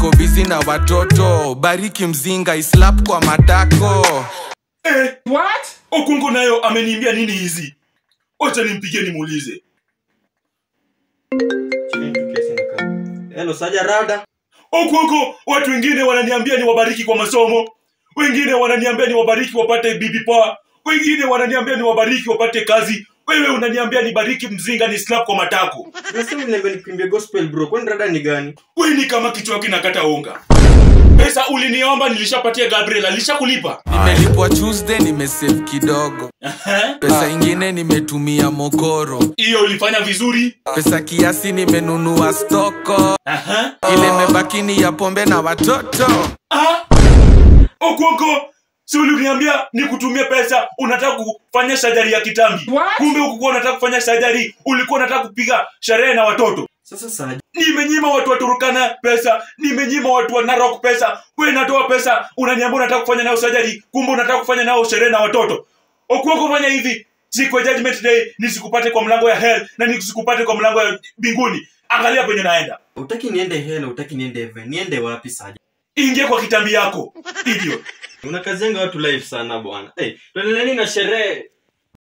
niko busy na watoto. Bariki mzinga islap kwa matako. What? Okungo nayo ameniambia nini hizi? Acha nimpigie nimuulize. Hello Saja Rada. Okungo, watu wengine wananiambia ni wabariki kwa masomo. Wengine wananiambia ni wabariki wapate bibi poa. Wengine wananiambia ni wabariki wapate kazi. Wewe unaniambia ni bariki mzinga ni slap kwa matako. Unasema niambia nikimbie gospel bro. Kwani Rada ni gani? Wewe ni kama kichwa kinakata unga. Pesa uliniomba nilishapatia Gabriel, alishakulipa. Nimelipwa Tuesday, nimesave kidogo. Pesa ingine nimetumia mokoro. Hiyo ulifanya vizuri. Pesa kiasi nimenunua stoko. Ile imebaki ni ya pombe na watoto. Okonko, si uliniambia nikutumie pesa unataka kufanya sajari ya kitambi. Kumbe ukikuwa unataka kufanya sajari, ulikuwa unataka kupiga sherehe na watoto. Sasa Saja, nimenyima watu wa Turkana pesa, nimenyima watu wa Narok pesa. Wewe natoa pesa, unaniambia unataka kufanya nao sajari, kumbe unataka kufanya nao sherehe na watoto. Okonko, fanya hivi, siku ya judgment day nisikupate kwa mlango ya hell na nisikupate kwa mlango ya mbinguni. Angalia penye naenda. utaki niende hell, utaki niende heaven. Niende wapi Saja? Ingia kwa kitambi yako. Idiot. Unakazenga watu live sana bwana. Tuendelee na sherehe.